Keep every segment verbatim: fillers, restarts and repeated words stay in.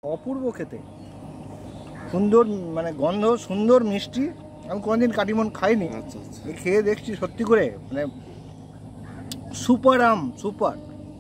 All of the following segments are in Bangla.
অপূর্ব খেতে, সুন্দর মানে গন্ধ, সুন্দর মিষ্টি। আমি কোনোদিন কাটিমন খাইনি, আচ্ছা আচ্ছা, খেয়ে দেখছি সত্যি করে মানে সুপার আম, সুপার।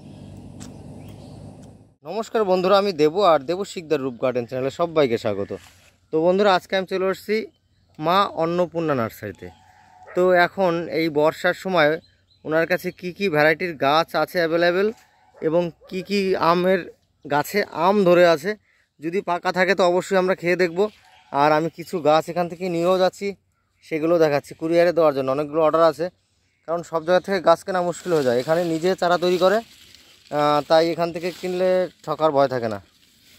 নমস্কার বন্ধুরা, আমি দেবু আর দেবু শিকদার রূপ গার্ডেন চ্যানেলে সবাইকে স্বাগত। তো বন্ধুরা, আজকে আমি চলে এসেছি মা অন্নপূর্ণা নার্সারিতে। তো এখন এই বর্ষার সময় ওনার কাছে কি কি ভ্যারাইটির গাছ আছে অ্যাভেলেবেল এবং কি কি আমের গাছে আম ধরে আছে, যদি পাকা থাকে তো অবশ্যই আমরা খেয়ে দেখব। আর আমি কিছু গাছ এখান থেকে নিয়েও যাচ্ছি, সেগুলো দেখাচ্ছি কুরিয়ারে দেওয়ার জন্য। অনেকগুলো অর্ডার আছে, কারণ সব জায়গা থেকে গাছ কেনা মুশকিল হয়ে যায়। এখানে নিজে চারা তৈরি করে, তাই এখান থেকে কিনলে ঠকার ভয় থাকে না।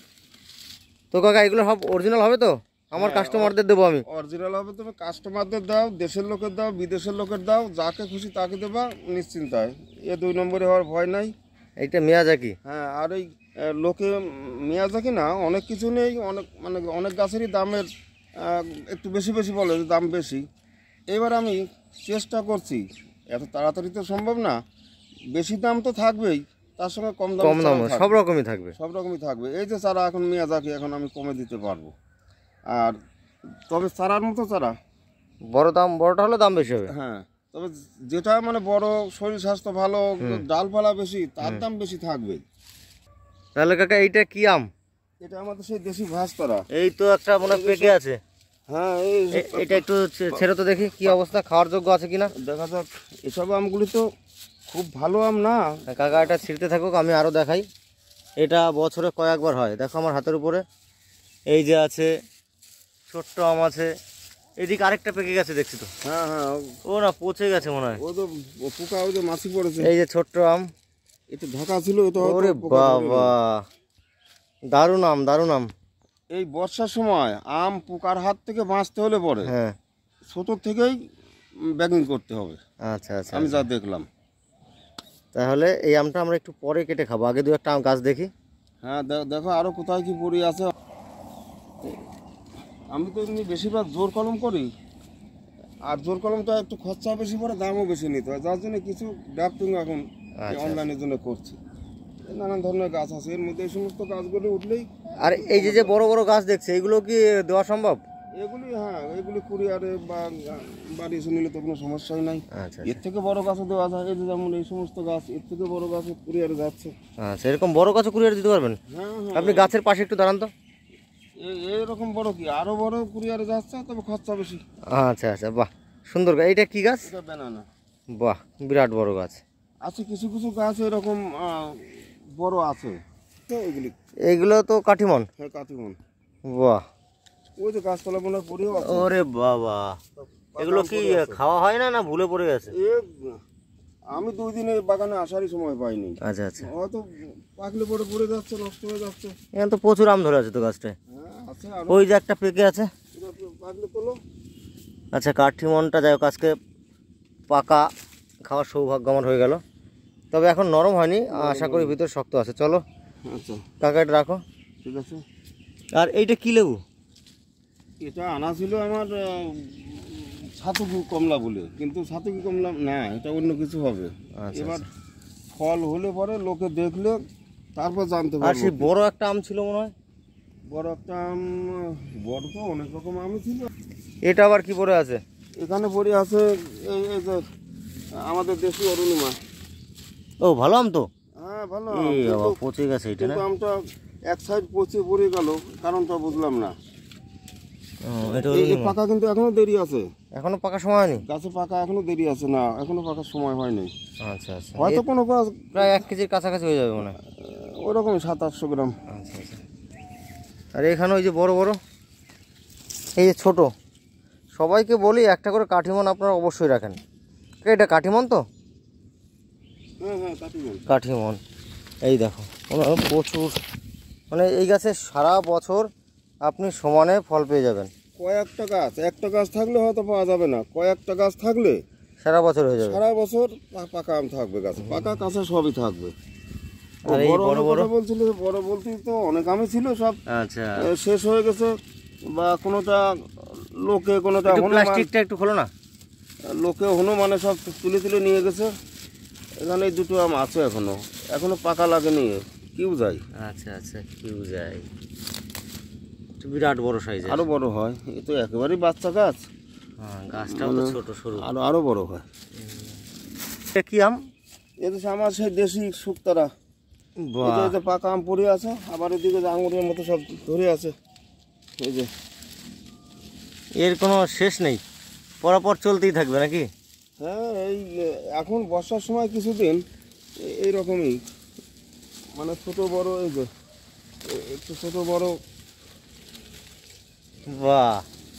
তো কাকা, এগুলো সব অরিজিনাল হবে তো? আমার কাস্টমারদের দেবো আমি। অরিজিনাল হবে, তুমি কাস্টমারদের দাও, দেশের লোকের দাও, বিদেশের লোকের দাও, যাকে খুশি তাকে দেবা নিশ্চিন্তায়। এ দুই নম্বরে হওয়ার ভয় নাই। এইটা মিয়াজাকি। হ্যাঁ, আর এই লোকে মিয়াজাকি না, অনেক কিছু নেই, অনেক মানে অনেক গাছেরই দামের একটু বেশি বেশি বলে, দাম বেশি। এবার আমি চেষ্টা করছি, এত তাড়াতাড়ি তো সম্ভব না, বেশি দাম তো থাকবেই, তার সঙ্গে কম দাম, কম দাম সব রকমই থাকবে, সব রকমই থাকবে। এই যে চারা এখন মিয়াজাকি, এখন আমি কমে দিতে পারবো। আর তবে চারার মতো চারা বড় দাম, বড়টা হলে দাম বেশি হবে। হ্যাঁ, তবে যেটা মানে বড়, শরীর স্বাস্থ্য ভালো, ডালপালা বেশি, তার দাম বেশি থাকবে। তাহলে কাকা, এইটা কি আম? এটা আমাদের সেই দেশি ভাস্তারা। এই তো একটা মনে পেকে আছে। হ্যাঁ, এই এটা একটু ছেড়ে তো দেখি কি অবস্থা, খাওয়ার যোগ্য আছে কিনা দেখা যাক। এসব আমগুলি তো খুব ভালো আম না কাকা, এটা ছিঁড়তে থাকুক, আমি আরও দেখাই। এটা বছরে কয়েকবার হয়, দেখো আমার হাতের উপরে এই যে আছে, ছোট্ট আম আছে। এদিকে আরেকটা পেকে গেছে দেখছি তো। হ্যাঁ হ্যাঁ, ও না, পচে গেছে মনে হয়। ও তো পোকা, ওই যে মাছি পড়েছে। এই যে ছোট্ট আম, এটা ঢাকা ছিল, এটা ওরে বাবা, দারুণ আম, দারুণ আম। এই বর্ষার সময় আম পোকার হাত থেকে বাঁচতে হলে পরে হ্যাঁ, ছোট থেকেই ব্যাগিং করতে হবে। আচ্ছা আচ্ছা, আমি যা দেখলাম। তাহলে এই আমটা আমরা একটু পরে কেটে খাবো, আগে দু একটা আম গাছ দেখি। হ্যাঁ, দেখো আরো কোথায় কি পড়ে আছে। আমি তো এমনি বেশিরভাগ জোর কলম করি, আর জোর কলমটা একটু খরচা বেশি পড়ে, দামও বেশি নিতে হয়, যার জন্য কিছু ড্রাফটিং এখন অনলাইনের জন্য করছি। নানান ধরনের গাছ আছে, এর মধ্যে এই সমস্ত গাছগুলো উঠলেই। আর এই যে যে বড় বড় গাছ দেখছে, এগুলো কি দেওয়া সম্ভব? এগুলি হ্যাঁ, এগুলি কুরিয়ারে বা বাড়ি এসে নিলে তো কোনো সমস্যাই নাই। আচ্ছা, এর থেকে বড় গাছও দেওয়া যায়, এই যে যেমন এই সমস্ত গাছ, এর থেকে বড় গাছও কুরিয়ারে যাচ্ছে। আচ্ছা, এরকম বড় গাছও কুরিয়ারে দিতে পারবেন? হ্যাঁ হ্যাঁ, আপনি গাছের পাশে একটু দাঁড়ান তো। এরকম বড় কি আরো বড় কুরিয়ারে যাচ্ছে, তবে খরচা বেশি। আচ্ছা আচ্ছা, বাহ, সুন্দর। এইটা কি গাছ? এটা ব্যানানা। বাহ, বিরাট বড় গাছ আছে, কিছু কিছু গাছ এরকম বড় আছে। তো এগুলি, এইগুলো তো কাঠিমন। হ্যাঁ, কাটিমন। বাহ, ওই যে গাছতলা মনে পড়েও আছে। ওরে বাবা, এগুলো কি খাওয়া হয় না, না ভুলে পড়ে গেছে? এ আমি দুই দিন এই বাগানে আসারই সময় পাইনি। আচ্ছা আচ্ছা, হয়তো পাকলে পরে পড়ে যাচ্ছে, নষ্ট হয়ে যাচ্ছে। এখানে তো প্রচুর আম ধরে আছে তো গাছটায়। হ্যাঁ আছে, আর ওই যে একটা পেকে আছে। পাকলে তোলো। আচ্ছা, কাঠিমনটা যাই হোক, আজকে পাকা খাওয়ার সৌভাগ্য আমার হয়ে গেল। তবে এখন নরম হয়নি, আশা করি ভিতর শক্ত আছে। চলো আচ্ছা কাকা, এটা রাখো। ঠিক আছে। আর এইটা কি লেবু? এটা আনা ছিল আমার সাতুকি কমলা বলে, কিন্তু সাতুকি কমলা না, এটা অন্য কিছু হবে। এবার ফল হলে পরে লোকে দেখলে তারপর জানতে পারবে। আর সেই বড় একটা আম ছিল মনে হয়। বড় একটা আম, বড় তো অনেক রকম আম ছিল। এটা আবার কি পড়ে আছে? এখানে পড়ে আছে এই এই যে আমাদের দেশি অরুণিমা। ও, ভালো আম তো। হ্যাঁ ভালো, এই বাবা, পচে গেছে এটা না? কিন্তু আমটা এক সাইড পচে পড়ে গেল, কারণটা বুঝলাম না। এটা এই পাকা কিন্তু এখনো দেরি আছে, এখনো পাকা সময় হয়নি। গাছে পাকা এখনো দেরি আছে, না এখনো পাকার সময় হয়নি। আচ্ছা আচ্ছা, হয়তো কোনো গাছ প্রায় এক কেজির কাছাকাছি হয়ে যাবে মনে হয়। ওরকম সাত আটশো গ্রাম। আচ্ছা আচ্ছা। আর এখানে ওই যে বড় বড়, এই যে ছোট, সবাইকে বলি একটা করে কাঠিমন আপনারা অবশ্যই রাখেন। এটা কাঠিমন তো? হ্যাঁ হ্যাঁ, কাঠিমন। কাঠিমন, এই দেখো প্রচুর, মানে এই গাছে সারা বছর আপনি সমানে ফল পেয়ে যাবেন। কয়েকটা গাছ, একটা গাছ থাকলে হয়তো পাওয়া যাবে না, কয়েকটা গাছ থাকলে সারা বছর হয়ে যাবে। সারা বছর পাকা আম থাকবে গাছে, পাকা কাঁচা সবই থাকবে। আর এই বড় বড় বলছিল, বড় বলতে তো অনেক আমই ছিল, সব আচ্ছা শেষ হয়ে গেছে, বা কোনোটা লোকে, কোনোটা প্লাস্টিকটা একটু খোলো না, লোকে হনুমানে সব তুলে তুলে নিয়ে গেছে। এখানে দুটো আম আছে এখনো, এখনো পাকা লাগেনি। কিউ যায়। আচ্ছা আচ্ছা, কিউ যায়, বিরাট বড় সাইজের। আরো বড় হয়, এ তো একেবারেই বাচ্চা গাছ। হ্যাঁ, গাছটাও তো ছোট সরু। আরো আরো বড় হয়। এটা কি আম? এটা আমার সেই দেশি শুকতারা। বাহ, এটা যে পাকা আম পড়ে আছে, আবার এদিকে যে আঙুরের মতো সব ধরে আছে। এই যে এর কোনো শেষ নেই, পরপর চলতেই থাকবে নাকি? হ্যাঁ, এই এখন বর্ষার সময় কিছুদিন এ- এইরকমই, মানে ছোট বড়, এই যে এ- একটু ছোট বড়। বাহ,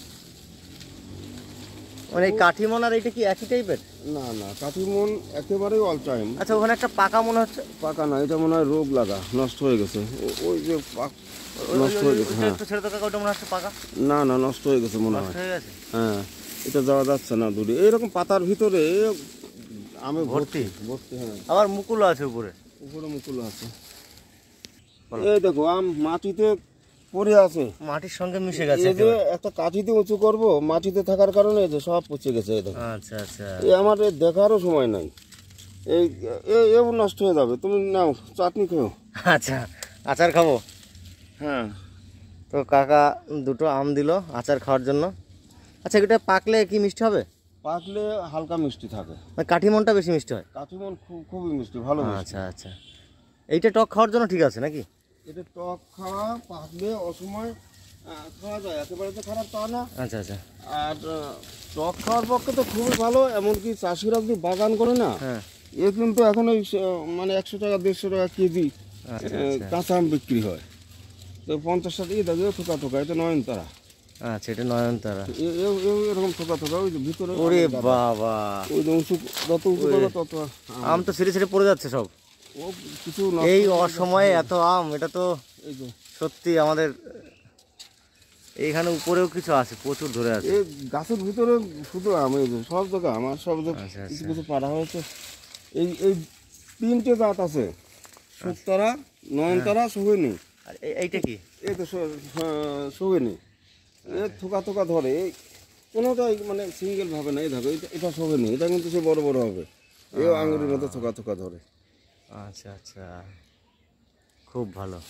মানে এই কাঠিমন আর এটা কি একই টাইপের? না না, কাঠিমন একেবারেই অল টাইম। আচ্ছা, ওখানে একটা পাকা মনে হচ্ছে। পাকা না, এটা মনে হয় রোগ লাগা, নষ্ট হয়ে গেছে। ও- ওই যে পাক- ওই- নষ্ট ওই- হয়ে ওই- গেছে। ওইটা হ্যাঁ, একটু ছেড়ে তো কাকা, ওটা মনে হচ্ছে পাকা, না না, নষ্ট হয়ে গেছে মনে নষ্ট হয়। হয়ে গেছে। হ্যাঁ, এটা যাওয়া যাচ্ছে না দূরে। এইরকম পাতার ভিতরে আমি ভর্তি। ভর্তি। হ্যাঁ, আবার মুকুল আছে উপরে। উপরে মুকুল আছে। বলো। এই দেখো আম মাটিতে পড়ে আছে। মাটির সঙ্গে মিশে গেছে এই যে একেবারে। একটা কাঠিতে উঁচু করব, মাটিতে থাকার কারণে এই যে সব পচে গেছে। এই দেখো, আচ্ছা আচ্ছা, এই আমার এ দেখারও সময় নাই। এই এ- এও নষ্ট হয়ে যাবে। তুমি নাও, চাটনি খেও। আচ্ছা, আচার খাবো। হ্যাঁ, তো কাকা দুটো আম দিল আচার খাওয়ার জন্য। আচ্ছা, এটা পাকলে কি মিষ্টি হবে? পাকলে হালকা মিষ্টি থাকে। মানে কাঠিমনটা বেশি মিষ্টি হয়? কাঠিমন খুব খুবই মিষ্টি, ভালো মিষ্টি। আচ্ছা আচ্ছা, এইটা টক খাওয়ার জন্য ঠিক আছে নাকি? এটা টক খাওয়া, পাকলে অসময় আহ, খাওয়া যায়, একেবারে তো খারাপ তা না। আচ্ছা আচ্ছা, আর আহ, টক খাওয়ার পক্ষে তো খুবই ভালো। এমনকি চাষিরা যদি বাগান করে না, হ্যাঁ। এ কিন্তু এখন ওই স- মানে একশো টাকা দেড়শো টাকা কেজি আচ্ছা আহ, আচ্ছা, কাঁচা আম বিক্রি হয়। তো পঞ্চাশ ষাট এই দেখে ঠোকা ঠোকা, এটা নয়নতারা। আচ্ছা, এটা নয়নতারা। এ- এ- এ- এরকম ঠোকা ঠোকা, ওই যে ভিতরে ওরে আমের গাদা। বাবা, ওই যে উঁচু, যত উঁচু ওরে। করবে তত আম। আম তো ছিঁড়ে ছিঁড়ে পড়ে যাচ্ছে সব। ও কিছু নষ্ট এই হয়ে অসময়ে যাচ্ছে। এত আম, এটা তো এই যে সত্যি আমাদের এইখানে উপরেও কিছু আছে, প্রচুর ধরে আছে। এই গাছের ভিতরে শুধু আম, এই যে সব জায়গা আমার, সব যে আচ্ছা, কিছু আচ্ছা। কিছু পাড়া হয়েছে। এই এই তিনটে জাত আছে, শুকতারা, নয়নতারা, সোহেনি। আর এ- এইটা কি? এই তো সোহেনি। এ থোকা থোকা ধরে, এই কোনোটাই মানে সিঙ্গেল ভাবে না। এই দেখো, এটা এটা সোহেনি, এটা কিন্তু সে বড় বড় হবে। এও আঙুরের মতো থোকা থোকা ধরে। আচ্ছা আচ্ছা, খুব ভালো।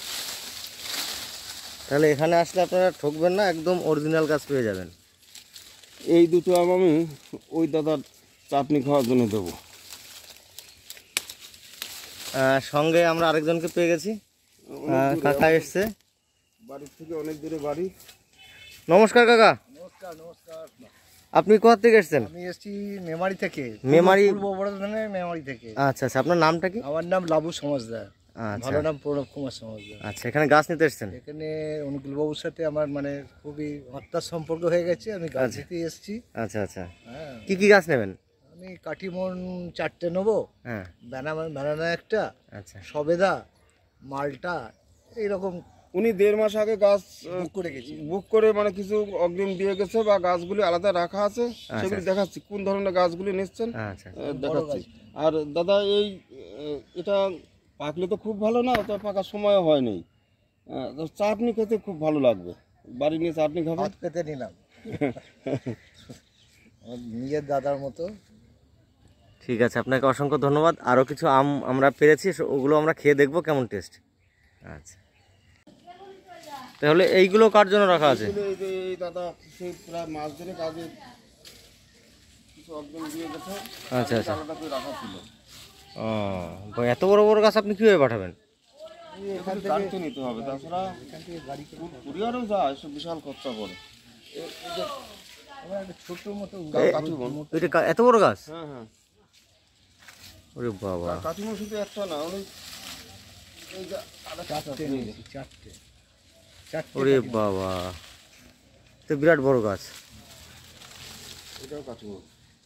তাহলে এখানে আসলে আপনারা ঠকবেন না, একদম অরিজিনাল গাছ পেয়ে যাবেন। এই দুটো আম আমি ওই দাদার চাটনি খাওয়ার জন্য দেবো। আহ, সঙ্গে আমরা আরেকজনকে পেয়ে গেছি, আহ, কাকা এসছে। বাড়ির থেকে অনেক দূরে বাড়ি। নমস্কার কাকা, নমস্কার নমস্কার। আপনি কোথা থেকে এসছেন? আমি এসেছি মেমারি থেকে, মেমারি- পূর্ব বর্ধমানের মেমারি থেকে। আচ্ছা আচ্ছা, আপনার নামটা কি? আমার নাম লাবু সমাজদার, আচ্ছা ভালো নাম প্রণব কুমার সমাজদার। আচ্ছা, এখানে গাছ নিতে এসছেন? এখানে অনুকূল বাবুর সাথে আমার মানে খুবই আত্মার সম্পর্ক হয়ে গেছে, আমি গাছ আচ্ছা। দিতে এসেছি। আচ্ছা আচ্ছা, হ্যাঁ, কি কি গাছ নেবেন? আমি কাঠিমন চারটে নেবো, হ্যাঁ, ব্যানানা ব্যানানা একটা, আচ্ছা সবেদা, মালটা, এইরকম উনি দেড় মাস আগে গাছ আহ, বুক করে গেছি। বুক করে মানে কিছু অগ্রিম দিয়ে গেছে, বা গাছগুলি আলাদা রাখা আছে, সেগুলি দেখাচ্ছি কোন ধরনের গাছগুলি নিচ্ছেন। আচ্ছা আহ, দেখাচ্ছি। আর দাদা এই আহ, এটা পাকলে তো খুব ভালো না, তো পাকার সময় হয়নি। আহ, তো চাটনি খেতে খুব ভালো লাগবে, বাড়ি নিয়ে চাটনি খাবে। হাত পেতে নিলাম আমার নিজের দাদার মতো। ঠিক আছে, আপনাকে অসংখ্য ধন্যবাদ। আরও কিছু আম আমরা পেরেছি, সো ওগুলো আমরা খেয়ে দেখবো কেমন টেস্ট। আচ্ছা, তাহলে এইগুলো কার জন্য রাখা আছে? আসলে এই যে এই দাদা সেই প্রায় মাস ধরে কাজে কিছু অগ্রিম দিয়ে গেছে, আচ্ছা আচ্ছা, আলাদা করে রাখা ছিল। ও, বা এত বড় বড় গাছ আপনি কীভাবে পাঠাবেন? এখান থেকে গাড়িতে নিতে হবে, তাছাড়া এখান থেকে গাড়ি করে কুরিয়ারও যায়, সব বিশাল খরচা করে। এ- এই যে আমার একটা ছোট্ট মতো এ- কাঠিমন। এটা কা- এত বড় গাছ? হ্যাঁ হ্যাঁ, ওরে বাবা, কাঠিমন শুধু একটা না, অনেক। এই যে আরেকটা চারটে নিয়েছি, চারটে চারটে ওরে বাবা, তো বিরাট বড় গাছ। এটাও কাঠিমন।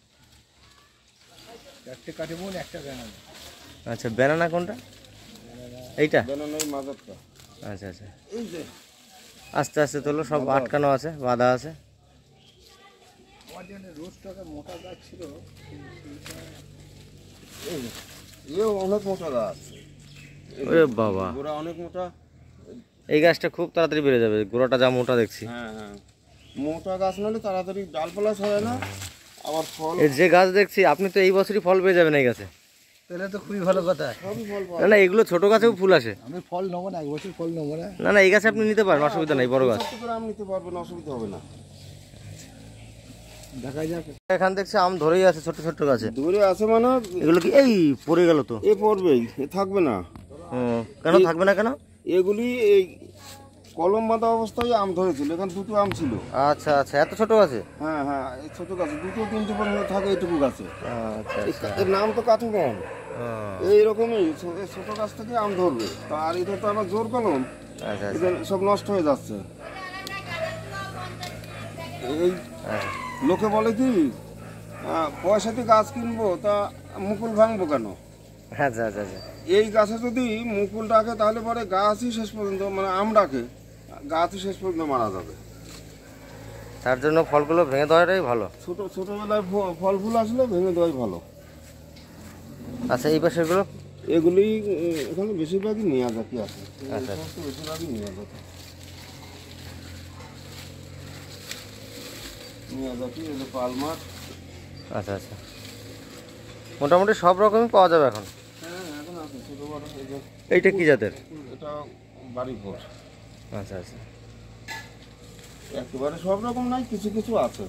চারটে কাঠিমন, একটা ব্যানানা। আচ্ছা, ব্যানানা কোনটা? এইটা? বেনানোর মাজারটা। আচ্ছা আচ্ছা, এই যে আস্তে আস্তে তোলো, সব আটকানো আছে, বাঁধা আছে। আমার জন্য রোজ টাকা মোটা গাছ ছিল, এই যে, এও অনেক মোটা গাছ। এই যে, ওরে বাবা, গোড়া অনেক মোটা। এই গাছটা খুব তাড়াতাড়ি বেড়ে যাবে, গোড়াটা যা মোটা দেখছি। হ্যাঁ হ্যাঁ, মোটা গাছ নাহলে তাড়াতাড়ি ডালপালা ছড়ায় না, আবার ফল। এর যে গাছ দেখছি, আপনি তো এই বছরই ফল পেয়ে যাবেন এই গাছে। তাহলে তো খুবই ভালো কথা। সবই ফল পাওয়া না না এগুলো ছোট গাছেও ফুল আসে। আমি ফল নেবো না, এক বছর ফল নেবো না। না না এই গাছে আপনি নিতে পারেন, অসুবিধা নেই, বড় গাছ। যায়। করে আম নিতে পারবেন, অসুবিধা হবে না। দেখা যাক। এখান দেখছি আম ধরেই আছে ছোট ছোট গাছে। দূরে আছে মানে এগুলো কি এই পড়ে গেল তো? এ পড়বেই, এ থাকবে না। হুম, কেন থাকবে না কেন? এগুলি এই কলম বাঁধা অবস্থায় আম ধরেছিল, এখানে দুটো আম ছিল। আচ্ছা আচ্ছা, এত ছোট আছে? হ্যাঁ হ্যাঁ, এই ছোট গাছে দুটো তিনটে পর্যন্ত থাকে এইটুকু গাছে। আচ্ছা আচ্ছা। এর নাম তো কাঠুমন। হুম, এইরকমই ছো- এই ছোট গাছ থেকে আম ধরবে। তো আর এটা তো আবার জোর কলম, আচ্ছা আচ্ছা। এদের সব নষ্ট হয়ে যাচ্ছে। এই আচ্ছা। লোকে বলে কি আহ, পয়সাতে গাছ কিনবো তা মুকুল ভাঙবো কেন? আচ্ছা আচ্ছা আচ্ছা। এই গাছে যদি মুকুল ডাকে তাহলে পরে গাছই শেষ পর্যন্ত, মানে আম ডাকে, গাছই শেষ পর্যন্ত মারা যাবে। তার জন্য ফলগুলো ভেঙে দেওয়াটাই ভালো। ছোট ছোটবেলায় ফ- ফল ফুল আসলে ভেঙে দেওয়াই ভালো। আচ্ছা এই পাশেগুলো? এগুলি উম, এখানে বেশিরভাগই মিয়াজাকি আছে। এই আচ্ছা। সমস্ত বেশিরভাগই মিয়াজাকি। মিয়াজাকি, এই যে পালমার। আচ্ছা আচ্ছা, মোটামুটি সব রকমই পাওয়া যাবে এখন। হ্যাঁ এখন আছে ছোট বড়। এই যে এইটা কি জাতের? এটা বাড়ি ঘর। আচ্ছা আচ্ছা। একেবারে সব রকম নাই, কিছু কিছু আছে।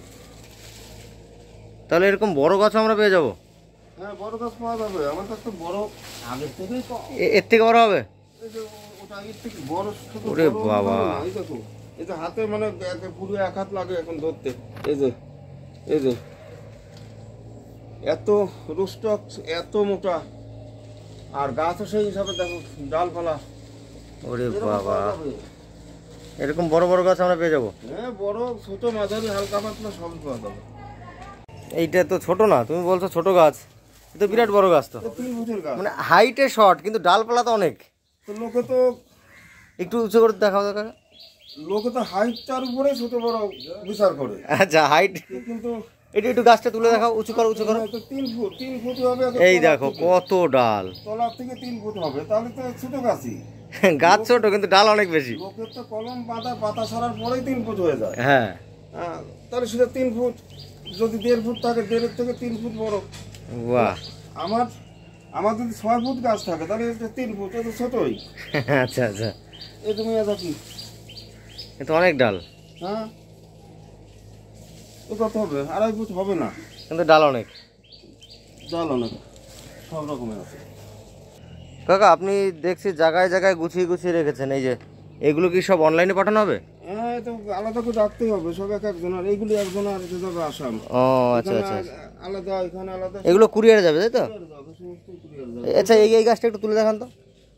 তাহলে এরকম বড় গাছ আমরা পেয়ে যাবো? হ্যাঁ বড় গাছ পাওয়া যাবে, আমার কাছে তো বড় আগের থেকেই পাওয়া। এ- এর থেকে বড় হবে? এই যে ওটা এর থেকে বড় ছোট ওরে বড় বাবা। না, এই দেখো এই যে হাতে মানে একে পুরো এক হাত লাগে এখন ধরতে। এই যে এই যে এত রুস্টক, এত মোটা, আর গাছও সেই হিসাবে দেখো ডালপালা। ওরে এরকম বাবা, পাওয়া যাবে। এরকম বড় বড় গাছ আমরা পেয়ে যাবো? হ্যাঁ বড় ছোট মাঝারি হালকা পাতলা সবই পাওয়া যাবে। এইটা তো ছোট না, তুমি বলছো ছোট গাছ, এ তো বিরাট বড় গাছ তো। তো তিন ফুটের গাছ। মানে হাইটে শর্ট কিন্তু ডালপালা তো অনেক। তো লোকে তো একটু উঁচু করে দেখাও তো কাকা। লোকে তো হাইটটার উপরে ছোট বড় বিচার করে, আচ্ছা হাইট, কিন্তু একটু একটু গাছটা তুলে দেখাও, উঁচু করো উঁচু করো। তো তিন ফুট তিন ফুট হবে। এখন এই তলার দেখো থেকে। কত ডাল। তলার থেকে তিন ফুট হবে, তাহলে তো ছোট গাছই। গাছ ছোট কিন্তু ডাল অনেক বেশি। লোকের তো কলম পাতা পাতা ছাড়ার পরেই তিন ফুট হয়ে যায়। হ্যাঁ হ্যাঁ, তাহলে সেটা তিন ফুট, যদি দেড় ফুট থাকে দেড়ের থেকে তিন ফুট বড়। বাহ। আমার আমার যদি ছয় ফুট গাছ থাকে তাহলে এটা তিন ফুট, এটা ছোটই। আচ্ছা আচ্ছা, এই তুমি এটা কি? এ তো অনেক ডাল, হ্যাঁ এ কত হবে? আড়াই ফুট হবে না, কিন্তু ডাল অনেক। জল অনেক, সব রকমের আছে। কাকা আপনি দেখছি জায়গায় জায়গায় গুছিয়ে গুছিয়ে রেখেছেন, এই যে এগুলো কি সব অনলাইনে পাঠানো হবে? হ্যাঁ এটা আলাদা করে রাখতেই হবে, সব এক একজন, আর এইগুলি একজন আর এটা যাবে আসাম। ও আচ্ছা এখানে আচ্ছা আচ্ছা। আলাদা, এখানে আলাদা, এগুলো কুরিয়ারে যাবে তাই তো? কুরিয়ার যাবে, সমস্ত কুরিয়ার যাবে। আচ্ছা এই এই গাছটা একটু তুলে দেখান তো।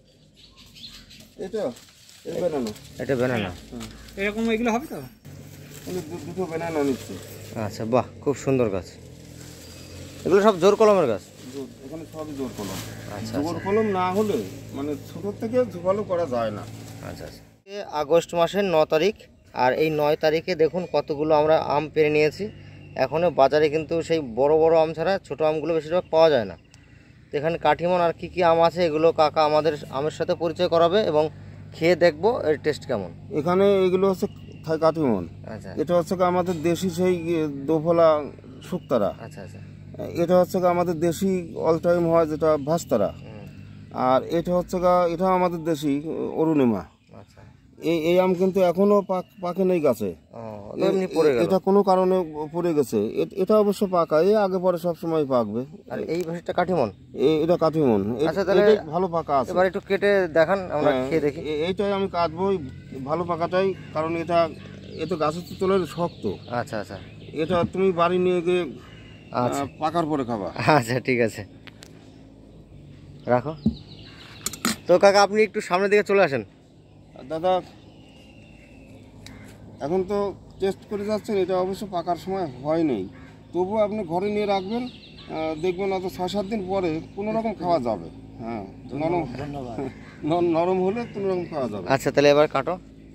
এটা এটা বেনানো, এটা বেনানা। এরকম এগুলো হবে তো? উনি দু- দুটো বেনানো নিচ্ছে। আচ্ছা বাহ, খুব সুন্দর গাছ। এগুলো সব জোর কলমের গাছ? জোর- এখানে সবই জোর কলম। আচ্ছা জোর কলম না হলে মানে ছোট থেকে ঝোপালো করা যায় না। আচ্ছা আচ্ছা। এ আগস্ট মাসের ন তারিখ, আর এই নয় তারিখে দেখুন কতগুলো আমরা আম পেরে নিয়েছি। এখনও বাজারে কিন্তু সেই বড় বড় আম ছাড়া ছোটো আমগুলো বেশিরভাগ পাওয়া যায় না। তো এখানে কাঠিমন আর কি কি আম আছে এগুলো কাকা আমাদের আমের সাথে পরিচয় করাবে এবং খেয়ে দেখবো এর টেস্ট কেমন। এখানে এগুলো হচ্ছে থাই কাঠিমন। আচ্ছা এটা হচ্ছে কি আমাদের দেশি সেই ইয়ে, দোফলা শুক্তারা। আচ্ছা আচ্ছা। এটা হচ্ছে কি আমাদের দেশি অল টাইম হয় যেটা ভাস্তারা। হুম, আর এটা হচ্ছে গা, এটা আমাদের দেশি অরুণিমা। আচ্ছা। এই এই আম কিন্তু এখনো পাক পাকে নেই গাছে। ও তো এমনি পড়ে গেল। এটা কোনো কারণে পড়ে গেছে। এ- এটা অবশ্য পাকা, এই আগে পরে সব সময় পাকবে। আর এই ভাষাটা কাঠিমন। এ- এটা কাঠিমন। এ- আচ্ছা, তাহলে এটাই ভালো পাকা আছে। এবার একটু কেটে দেখান, আমরা হ্যাঁ, খেয়ে দেখি। এ- এইটাই আমি কাটবো, এই ভালো পাকাটাই, কারণ এটা এত গাছের তো তোলে শক্ত। আচ্ছা আচ্ছা এটা তুমি বাড়ি নিয়ে গিয়ে আচ্ছা আহ, পাকার পরে খাবা। আচ্ছা ঠিক আছে, রাখো। তো কাকা আপনি একটু সামনের দিকে চলে আসেন। আর দাদা এখন তো টেস্ট করে যাচ্ছেন, এটা অবশ্য পাকার সময় হয়নি, তবুও আপনি ঘরে নিয়ে রাখবেন, আহ, দেখবেন হয়তো ছয় সাত দিন পরে কোনো রকম খাওয়া যাবে। হ্যাঁ নরম, ন- নরম হলে কোনো রকম খাওয়া যাবে। আচ্ছা তাহলে এবার কাটো।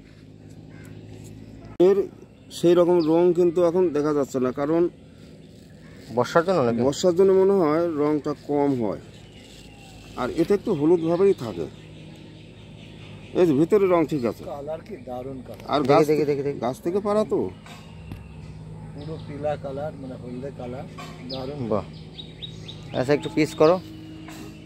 এর সেই রকম রং কিন্তু এখন দেখা যাচ্ছে না, কারণ বর্ষার জন্য নাকি? বর্ষার জন্য মনে হয় রংটা কম হয়, আর এটা একটু হলুদ ভাবেই থাকে। এই যে ভিতরে রং ঠিক আছে, কালার কি দারুণ কালার, আর দেখি গাছ দেখি দেখি দেখি। গাছ থেকে পারা তো। পুরো পিলা কালার, মানে হলদে কালার, দারুণ। বাহ, আচ্ছা একটু পিস করো।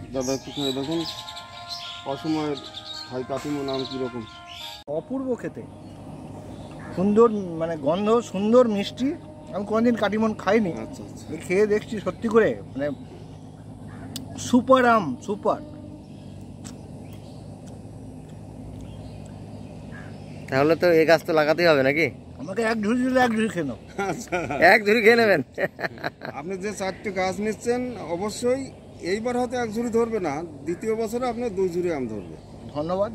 দাদা একটু খেয়ে দেখুন অসময়ের ভাই কাটিমন নাম কীরকম। অপূর্ব খেতে, সুন্দর মানে গন্ধ, সুন্দর মিষ্টি। আমি কোনোদিন কাটিমন খাইনি, আচ্ছা আচ্ছা এই খেয়ে দেখছি সত্যি করে মানে সুপার আম, সুপার। তাহলে তো এই গাছ তো লাগাতেই হবে নাকি? আমাকে এক ঝুড়ি দিলে এক ঝুড়ি খেয়ে নাও। এক ঝুড়ি খেয়ে নেবেন। আপনি যে চারটে গাছ নিচ্ছেন অবশ্যই এইবার হয়তো এক ঝুড়ি ধরবে না, দ্বিতীয় বছরে আপনার দুই ঝুড়ি আম ধরবে। ধন্যবাদ,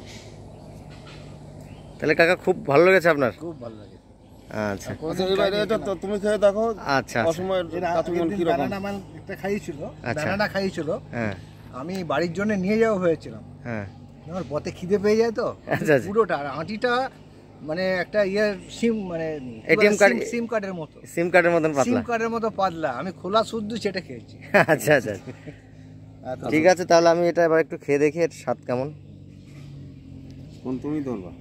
তাহলে কাকা খুব ভালো লেগেছে আপনার? খুব ভালো লাগে। আচ্ছা আচ্ছা এবার এটা তো তুমি খেয়ে দেখো আচ্ছা অসময়ের এরা কাটিমন একদিন কীরকম। banana man একটা খাইয়েছিল, আচ্ছা। banana খাইয়েছিল, হ্যাঁ আমি বাড়ির জন্য নিয়ে যাওয়া হয়েছিলাম। হ্যাঁ আমার পথে খিদে পেয়ে যায় তো, আচ্ছা, আচ্ছা। পুরোটা আর আঁটিটা মানে একটা ইয়ের সিম মানে এটিএম কার্ড, সিম কার্ডের মতো, সিম কার্ডের মতন সিম পাতলা। কার্ডের মতো পাতলা। আমি খোলা শুদ্ধ সেটা খেয়েছি। আচ্ছা আচ্ছা ঠিক আছে, তাহলে আমি এটা এবার একটু খেয়ে দেখি এর স্বাদ কেমন। কোন তুমি ধরবা।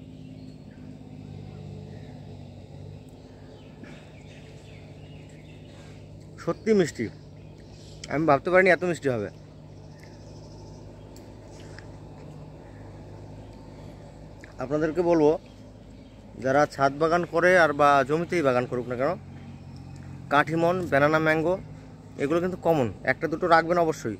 সত্যি মিষ্টি, আমি ভাবতে পারিনি এত মিষ্টি হবে। আপনাদেরকে বলবো যারা ছাদ বাগান করে আর বা জমিতেই বাগান করুক না কেন, কাঠিমন, ব্যানানা ম্যাঙ্গো এগুলো কিন্তু কমন, একটা দুটো রাখবেন অবশ্যই।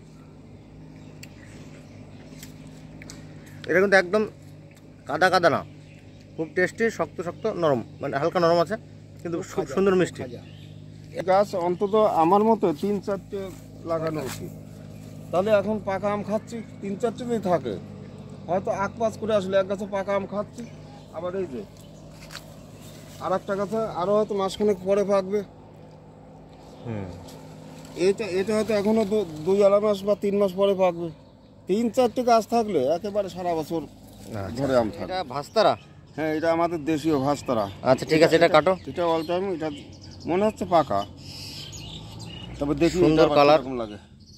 এটা কিন্তু একদম কাদা কাদা না, খুব টেস্টি, শক্ত শক্ত নরম, মানে হালকা নরম আছে কিন্তু খুব সুন্দর মিষ্টি। এই গাছ অন্তত আমার মতো তিন চারটে লাগানো উচিত, তাহলে এখন পাকা আম খাচ্ছি তিন চারটেই থাকে, হয়তো আগ পাস করে আসলে এক গাছে পাকা আম খাচ্ছি, আবার এই যে আর একটা গাছে আরও হয়তো মাসখানেক পরে পাকবে। হুম এটা এটা হয়তো এখনও দুই আড়াই মাস বা তিন মাস পরে পাকবে। তিন চারটে গাছ থাকলে একেবারে সারা বছর ধরে আম থাকে। এটা ভাস্তারা? হ্যাঁ এটা আমাদের দেশীয় ভাস্তারা। আচ্ছা ঠিক আছে, এটা কাটো। এটা অল টাইম, এটা মনে হচ্ছে পাকা, তবে দেখি সুন্দর কালার লাগে।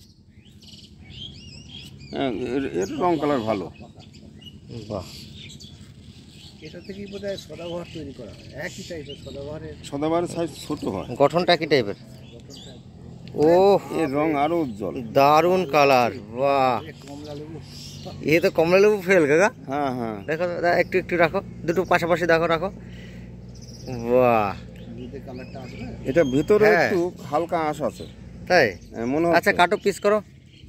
হ্যাঁ এর এর রং কালার ভালো। বাহ, এটা থেকেই বোধহয় সদাবহার তৈরি করা হয়, একই টাইপের সদাবহারের। সদাবারের সাইজ ছোট হয়, গঠনটা কি টাইপের? ও এর রং আরো উজ্জ্বল, দারুণ কালার, বাহ। কমলা লেবু, এ তো কমলা লেবু ফেল কাকা। হ্যাঁ হ্যাঁ দেখো দাদা, একটু একটু রাখো, দুটো পাশাপাশি দেখো, রাখো। বাহ, দুধের কালারটা আছে না। এটা ভিতরে হ্যাঁ। একটু হালকা আঁশ আছে তাই? হ্যাঁ, মনে আচ্ছা হচ্ছে। কাটো, পিস করো।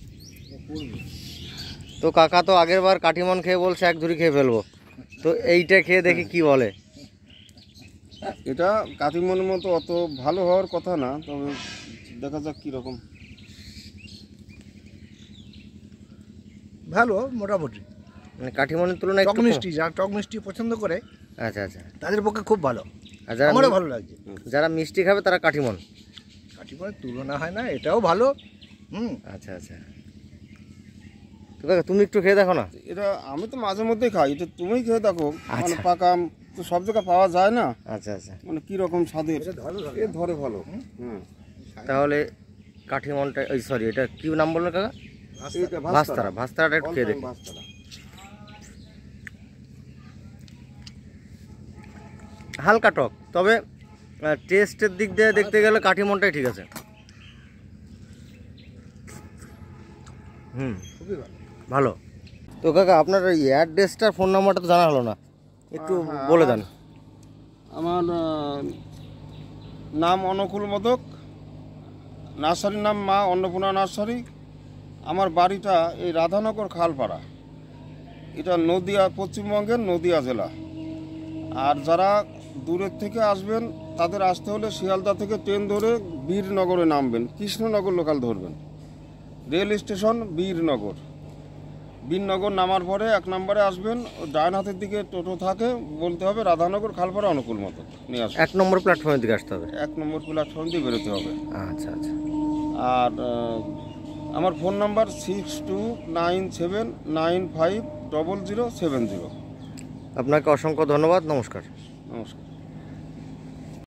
তো কাকা তো আগের বার কাঠিমন খেয়ে বলছে এক ঝুড়ি খেয়ে ফেলবো, তো এইটা খেয়ে দেখি কি বলে। এটা কাটিমনের মতো অত ভালো হওয়ার কথা না, তবে দেখা যাক কীরকম। ভালো মোটামুটি, মানে কাঠিমনের তুলনায় টক একটু কম। মিষ্টি, যারা টক মিষ্টি পছন্দ করে আচ্ছা আচ্ছা, তাদের পক্ষে খুব ভালো, আর যারা আমারও মি- ভালো লাগছে। যারা মিষ্টি খাবে তারা কাঠিমন। কাঠিমনের তুলনা হয় না, এটাও ভালো। হুম, আচ্ছা আচ্ছা, তো কাকা তুমি একটু খেয়ে দেখো না। এটা আমি তো মাঝে মধ্যেই খাই, এটা তুমি খেয়ে দেখো। মানে আচ্ছা। পাকা আম তো সব জায়গায় পাওয়া যায় না, আচ্ছা আচ্ছা, মানে কীরকম স্বাদের। এটা ধরে ধরে। এ ধরে ভালো। হুম তাহলে কাঠিমনটা, ওই সরি এটা কি নাম বললেন কাকা? এইটা ভাস্তারা, ভাস্তারাটা একটু all খেয়ে time দেখি। ভাস্তারা। হালকা টক, তবে টেস্টের দিক দিয়ে দেখতে গেলে কাঠিমনটাই ঠিক আছে। হুম খুবই ভালো। ভালো। তো কাকা আপনার ওই অ্যাড্রেসটার ফোন নাম্বারটা তো জানা হলো না, একটু হ্যাঁ, বলে দেন। আমার আহ, নাম অনুকূল মোদক, নার্সারির নাম মা অন্নপূর্ণা নার্সারি। আমার বাড়িটা এই রাধানগর খালপাড়া, এটা নদিয়া, পশ্চিমবঙ্গের নদিয়া জেলা। আর যারা দূরের থেকে আসবেন তাদের আসতে হলে শিয়ালদা থেকে ট্রেন ধরে বীরনগরে নামবেন, কৃষ্ণনগর লোকাল ধরবেন, রেল স্টেশন বীরনগর। বীরনগর নামার পরে এক নম্বরে আসবেন, ও ডান হাতের দিকে টোটো থাকে, বলতে হবে রাধানগর খালপাড়া অনুকূল মতো নিয়ে আসবেন। এক নম্বর প্ল্যাটফর্মের দিকে আসতে হবে। এক নম্বর প্ল্যাটফর্ম দিয়ে বেরোতে হবে। আচ্ছা আচ্ছা, আর আহ, আমার phone number six two nine seven nine five double zero seven zero. আপনাকে অসংখ্য ধন্যবাদ, নমস্কার। নমস্কার।